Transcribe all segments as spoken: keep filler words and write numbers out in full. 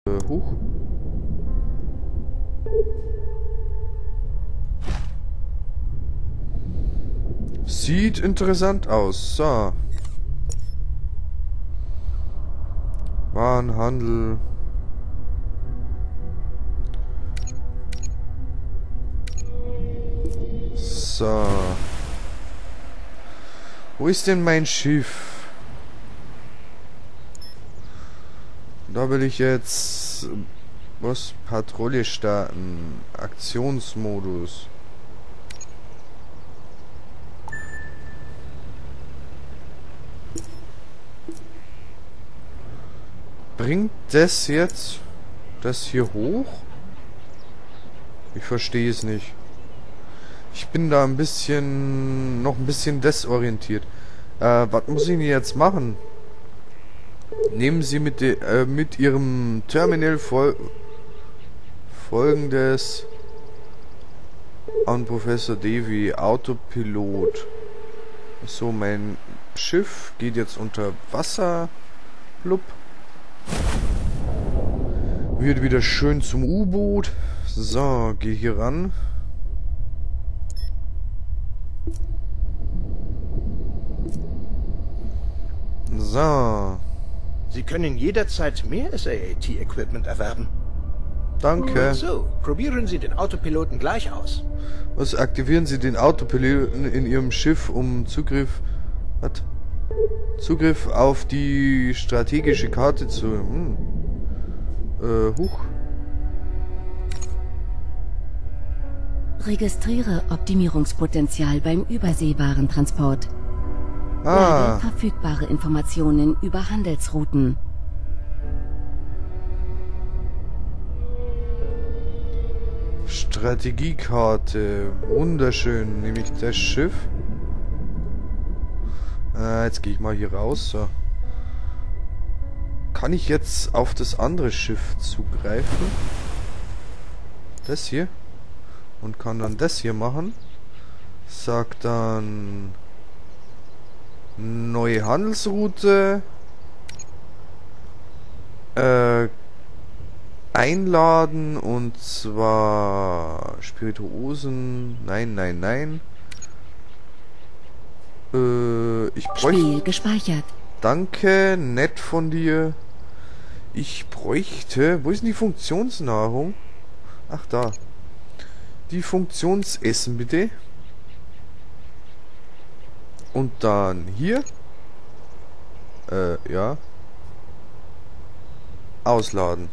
Äh, huch. Sieht interessant aus. So. Warenhandel. So. Wo ist denn mein Schiff? Da will ich jetzt... Was? Patrouille starten. Aktionsmodus. Bringt das jetzt das hier hoch? Ich verstehe es nicht. Ich bin da ein bisschen... noch ein bisschen desorientiert. Äh, was muss ich denn jetzt machen? Nehmen Sie mit, de, äh, mit Ihrem Terminal fol folgendes an Professor Davy. Autopilot. So, mein Schiff geht jetzt unter Wasser. Blub. Wird wieder schön zum U-Boot. So, geh hier ran. So. Sie können jederzeit mehr S A A T-Equipment erwerben. Danke. So, probieren Sie den Autopiloten gleich aus. Was? Aktivieren Sie den Autopiloten in Ihrem Schiff, um Zugriff... Was? Zugriff auf die strategische Karte zu... Hm. Äh, huch. Registriere Optimierungspotenzial beim überseebaren Transport. Ah. Lade verfügbare Informationen über Handelsrouten. Strategiekarte. Wunderschön. Nehme ich das Schiff. Äh, jetzt gehe ich mal hier raus. So. Kann ich jetzt auf das andere Schiff zugreifen? Das hier. Und kann dann das hier machen. Sagt dann... Neue Handelsroute. Äh, einladen und zwar Spirituosen. Nein, nein, nein. Äh, ich bräuchte... Spiel gespeichert. Danke, nett von dir. Ich bräuchte... Wo ist denn die Funktionsnahrung? Ach, da. Die Funktionsessen, bitte. Und dann hier. Äh, ja. Ausladen.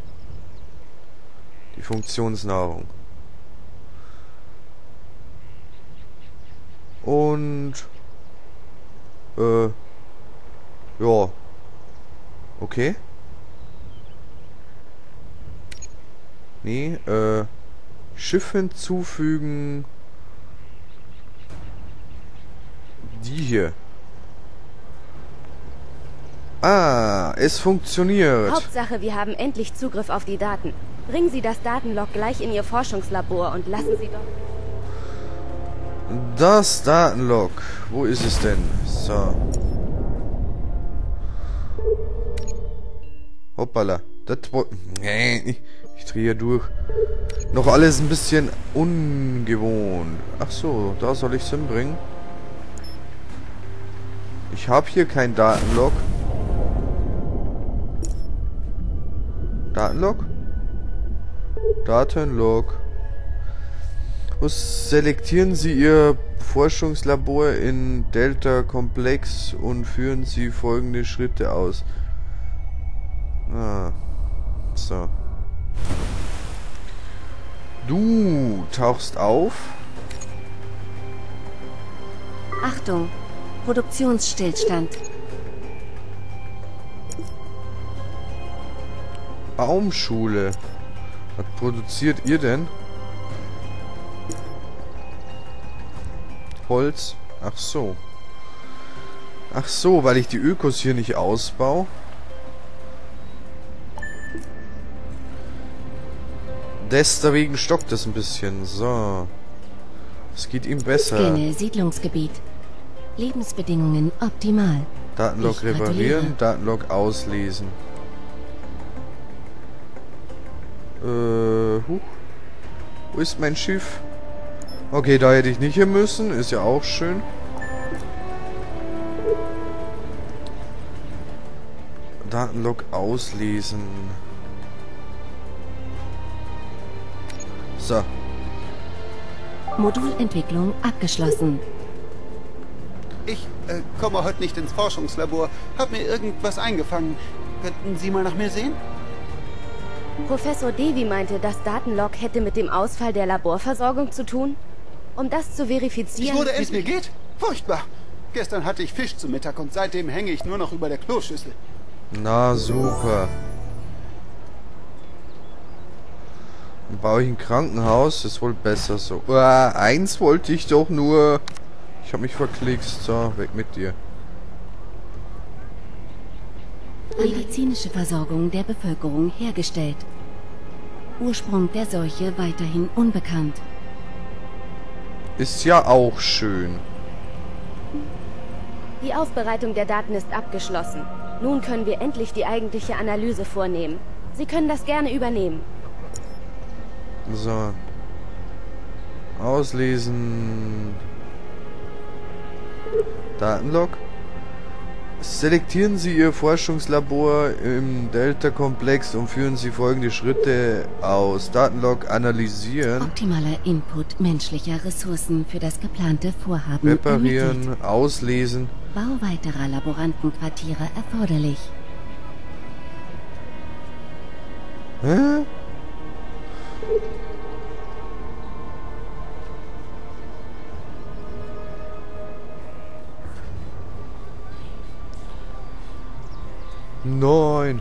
Die Funktionsnahrung. Und... Äh... Ja. Okay. Nee, äh... Schiff hinzufügen... Die hier. Ah, es funktioniert. Hauptsache, wir haben endlich Zugriff auf die Daten. Bringen Sie das Datenlog gleich in Ihr Forschungslabor und lassen Sie doch... Das Datenlog. Wo ist es denn? So. Hoppala. Das wo... Nee, ich, ich drehe durch. Noch alles ein bisschen ungewohnt. Ach so, da soll ich es hinbringen. Ich habe hier kein Datenlog. Datenlog? Datenlog. Was selektieren Sie Ihr Forschungslabor in Delta-Komplex und führen Sie folgende Schritte aus. Ah. So. Du tauchst auf. Achtung! Produktionsstillstand. Baumschule. Was produziert ihr denn? Holz. Ach so. Ach so, weil ich die Ökos hier nicht ausbaue. Deswegen stockt es ein bisschen. So. Es geht ihm besser. Scanne Siedlungsgebiet. Lebensbedingungen optimal. Datenlog Ich gratuliere. reparieren, Datenlog auslesen. Äh, huch. Wo ist mein Schiff? Okay, da hätte ich nicht hin müssen. Ist ja auch schön. Datenlog auslesen. So. Modulentwicklung abgeschlossen. Ich äh, komme heute nicht ins Forschungslabor. Hab mir irgendwas eingefangen. Könnten Sie mal nach mir sehen? Professor Devi meinte, das Datenlog hätte mit dem Ausfall der Laborversorgung zu tun. Um das zu Ich verifizieren... wurde, es mir geht? Furchtbar. Gestern hatte ich Fisch zu Mittag und seitdem hänge ich nur noch über der Kloschüssel. Na, super. Dann baue ich ein Krankenhaus. Ist wohl besser so. Uah, eins wollte ich doch nur. Ich habe mich verklickst. So, weg mit dir. Medizinische Versorgung der Bevölkerung hergestellt. Ursprung der Seuche weiterhin unbekannt. Ist ja auch schön. Die Aufbereitung der Daten ist abgeschlossen. Nun können wir endlich die eigentliche Analyse vornehmen. Sie können das gerne übernehmen. So. Auslesen. Datenlog. Selektieren Sie Ihr Forschungslabor im Delta-Komplex und führen Sie folgende Schritte aus. Datenlog analysieren. Optimaler Input menschlicher Ressourcen für das geplante Vorhaben Reparieren, ermittelt. auslesen. Bau weiterer Laborantenquartiere erforderlich. Hä? Nein.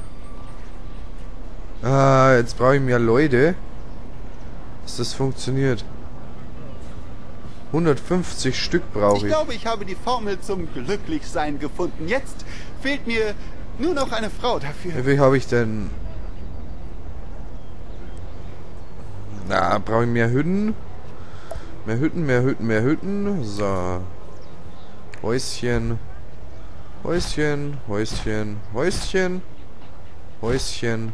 Ah, jetzt brauche ich mehr Leute. Dass das funktioniert. hundertfünfzig Stück brauche Ich ich. glaube, ich habe die Formel zum Glücklichsein gefunden. Jetzt fehlt mir nur noch eine Frau dafür. Wie viel habe ich denn? Na, brauche ich mehr Hütten? Mehr Hütten, mehr Hütten, mehr Hütten. So. Häuschen. Häuschen, Häuschen, Häuschen. Häuschen.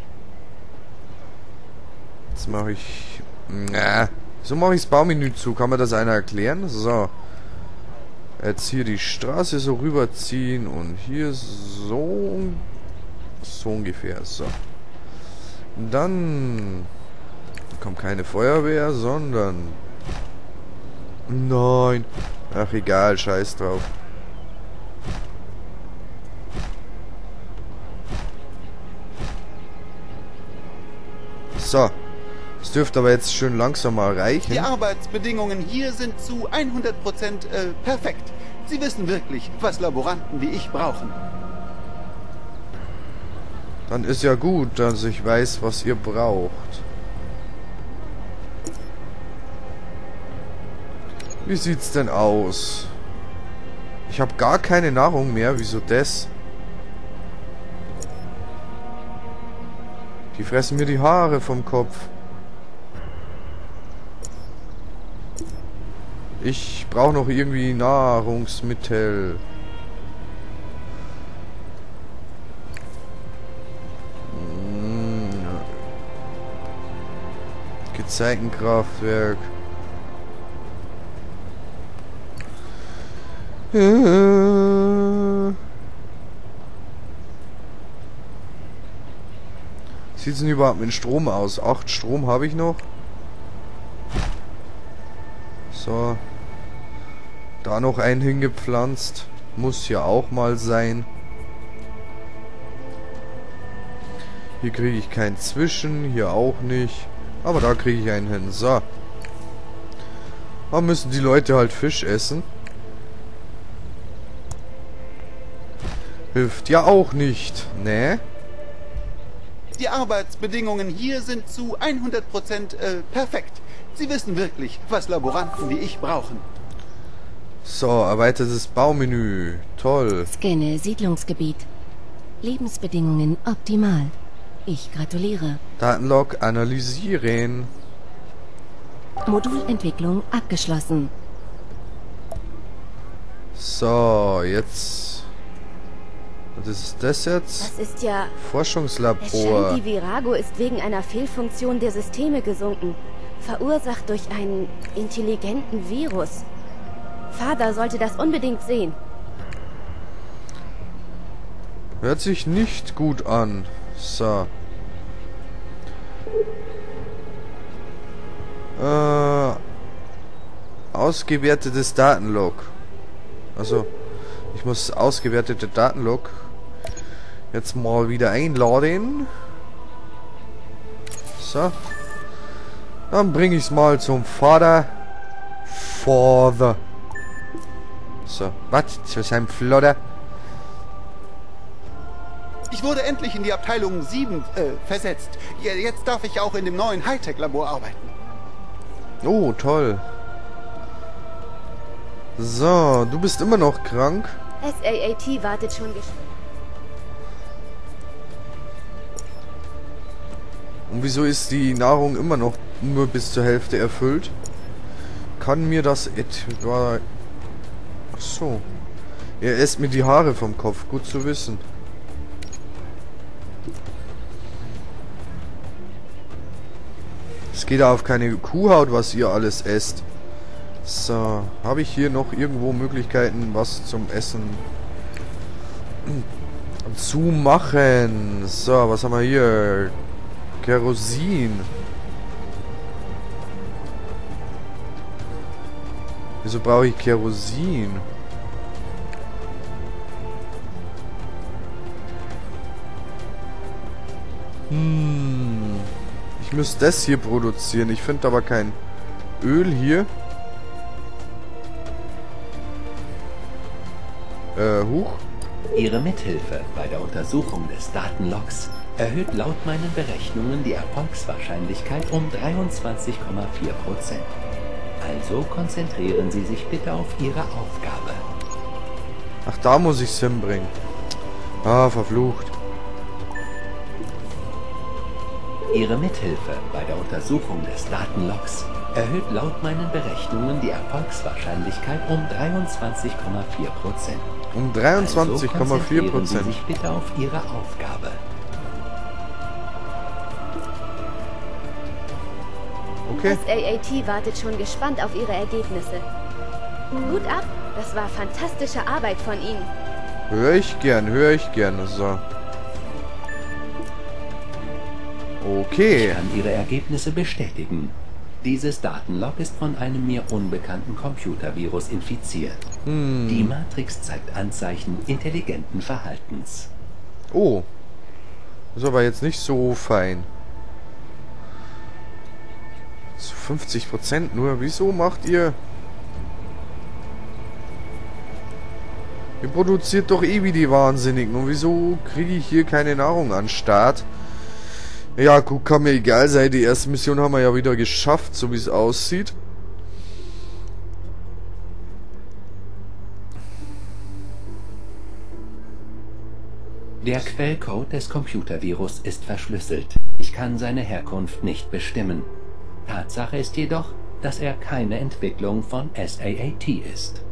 Jetzt mache ich... Na. So mache ich das Baumenü zu. Kann mir das einer erklären? So. Jetzt hier die Straße so rüberziehen und hier so... So ungefähr. So. Dann... kommt keine Feuerwehr, sondern... Nein. Ach egal, scheiß drauf. So. Das dürfte aber jetzt schön langsam mal reichen. Die Arbeitsbedingungen hier sind zu hundert Prozent äh, perfekt. Sie wissen wirklich, was Laboranten wie ich brauchen. Dann ist ja gut, dass ich weiß, was ihr braucht. Wie sieht's denn aus? Ich habe gar keine Nahrung mehr. Wieso das? Die fressen mir die Haare vom Kopf. Ich brauche noch irgendwie Nahrungsmittel. Hm. Gezeitenkraftwerk. Sieht es denn überhaupt mit Strom aus? Acht Strom habe ich noch. So. Da noch einen hingepflanzt. Muss ja auch mal sein. Hier kriege ich keinen Zwischen. Hier auch nicht. Aber da kriege ich einen hin. So. Da müssen die Leute halt Fisch essen. Hilft ja auch nicht. Ne? Die Arbeitsbedingungen hier sind zu hundert Prozent äh, perfekt. Sie wissen wirklich, was Laboranten wie ich brauchen. So, erweitertes Baumenü. Toll. Scanne Siedlungsgebiet. Lebensbedingungen optimal. Ich gratuliere. Datenlog analysieren. Modulentwicklung abgeschlossen. So, jetzt Was ist das jetzt? Das ist ja... Es Forschungslabor. scheint, die Virago ist wegen einer Fehlfunktion der Systeme gesunken. Verursacht durch einen intelligenten Virus. Vater sollte das unbedingt sehen. Hört sich nicht gut an. So. Äh, ausgewertetes Datenlog. Also, ich muss ausgewertete Datenlog jetzt mal wieder einladen. So. Dann bringe ich es mal zum Vater. Father. So. Was? Zu seinem Flotter. Ich wurde endlich in die Abteilung sieben äh, versetzt. Ja, jetzt darf ich auch in dem neuen Hightech-Labor arbeiten. Oh, toll. So, du bist immer noch krank. S A A T wartet schon gespannt. Und wieso ist die Nahrung immer noch nur bis zur Hälfte erfüllt? Kann mir das etwa... Ach so. Er esst mir die Haare vom Kopf. Gut zu wissen. Es geht auf keine Kuhhaut, was ihr alles esst. So, habe ich hier noch irgendwo Möglichkeiten, was zum Essen zu machen? So, was haben wir hier? Kerosin. Wieso brauche ich Kerosin? Hm. Ich müsste das hier produzieren. Ich finde aber kein Öl hier. Äh, huch. Ihre Mithilfe bei der Untersuchung des Datenlogs erhöht laut meinen Berechnungen die Erfolgswahrscheinlichkeit um dreiundzwanzig Komma vier Prozent. Also konzentrieren Sie sich bitte auf Ihre Aufgabe. Ach, da muss ich es hinbringen. Ah, verflucht. Ihre Mithilfe bei der Untersuchung des Datenlogs erhöht laut meinen Berechnungen die Erfolgswahrscheinlichkeit um dreiundzwanzig Komma vier Prozent. Um dreiundzwanzig Komma vier Prozent. Also konzentrieren Sie sich bitte auf Ihre Aufgabe. Okay. S A A T wartet schon gespannt auf Ihre Ergebnisse. Gut ab, das war fantastische Arbeit von Ihnen. Höre ich gern, höre ich gern. So. Okay. Ich kann Ihre Ergebnisse bestätigen. Dieses Datenlog ist von einem mir unbekannten Computervirus infiziert. Hm. Die Matrix zeigt Anzeichen intelligenten Verhaltens. Oh. Ist aber jetzt nicht so fein. Zu fünfzig Prozent nur. Wieso macht ihr... Ihr produziert doch eh wie die Wahnsinnigen. Und wieso kriege ich hier keine Nahrung an Start? Ja, gut, kann mir egal sein. Die erste Mission haben wir ja wieder geschafft, so wie es aussieht. Der Quellcode des Computervirus ist verschlüsselt. Ich kann seine Herkunft nicht bestimmen. Tatsache ist jedoch, dass er keine Entwicklung von S A A T ist.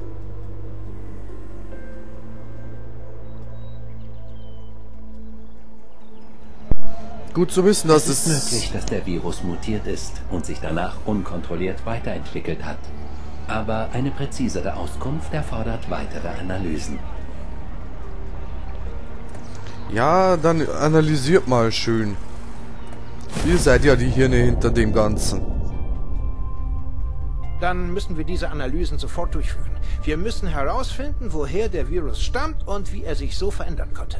Gut zu wissen, dass es es... ist möglich, dass der Virus mutiert ist und sich danach unkontrolliert weiterentwickelt hat. Aber eine präzisere Auskunft erfordert weitere Analysen. Ja, dann analysiert mal schön. Ihr seid ja die Hirne hinter dem Ganzen. Dann müssen wir diese Analysen sofort durchführen. Wir müssen herausfinden, woher der Virus stammt und wie er sich so verändern konnte.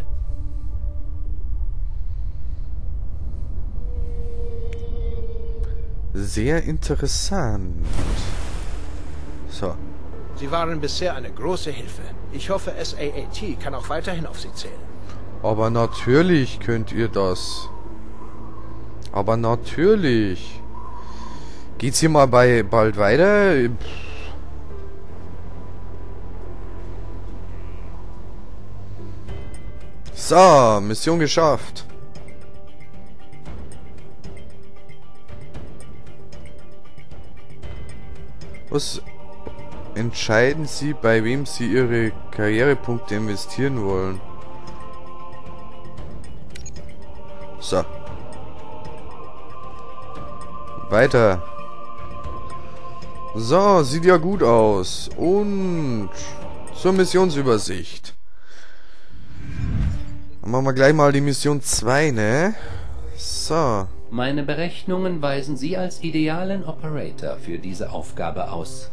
Sehr interessant. So. Sie waren bisher eine große Hilfe. Ich hoffe, S A A T kann auch weiterhin auf Sie zählen. Aber natürlich könnt ihr das. Aber natürlich. Geht's hier mal bei bald weiter? So, Mission geschafft. Was entscheiden Sie, bei wem Sie Ihre Karrierepunkte investieren wollen? So. Weiter. So, sieht ja gut aus. Und zur Missionsübersicht. Dann machen wir gleich mal die Mission zwei, ne? So. Meine Berechnungen weisen Sie als idealen Operator für diese Aufgabe aus.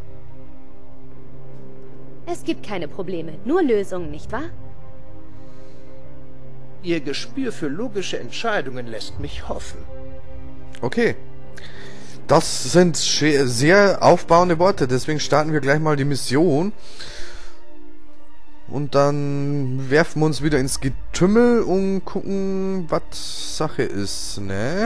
Es gibt keine Probleme, nur Lösungen, nicht wahr? Ihr Gespür für logische Entscheidungen lässt mich hoffen. Okay. Das sind sehr aufbauende Worte, deswegen starten wir gleich mal die Mission. Und dann werfen wir uns wieder ins Getümmel und gucken, was Sache ist, ne?